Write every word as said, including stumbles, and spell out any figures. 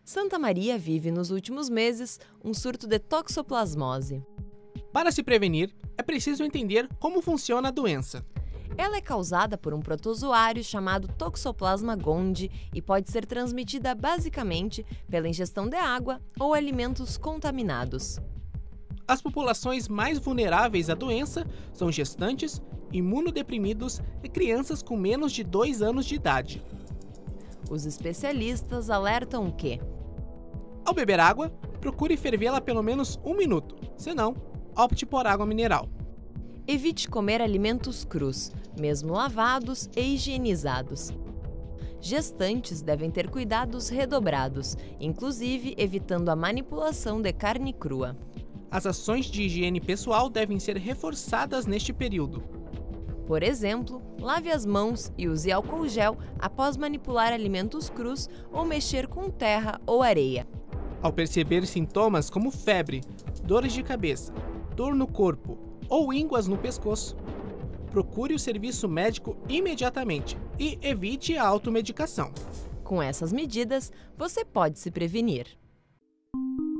Santa Maria vive nos últimos meses um surto de toxoplasmose. Para se prevenir, é preciso entender como funciona a doença. Ela é causada por um protozoário chamado Toxoplasma gondii e pode ser transmitida basicamente pela ingestão de água ou alimentos contaminados. As populações mais vulneráveis à doença são gestantes, imunodeprimidos e crianças com menos de dois anos de idade. Os especialistas alertam que, ao beber água, procure fervê-la pelo menos um minuto, senão, opte por água mineral. evite comer alimentos crus, mesmo lavados e higienizados. Gestantes devem ter cuidados redobrados, inclusive evitando a manipulação de carne crua. As ações de higiene pessoal devem ser reforçadas neste período. Por exemplo, lave as mãos e use álcool gel após manipular alimentos crus ou mexer com terra ou areia. Ao perceber sintomas como febre, dores de cabeça, dor no corpo ou ínguas no pescoço, procure o serviço médico imediatamente e evite a automedicação. Com essas medidas, você pode se prevenir.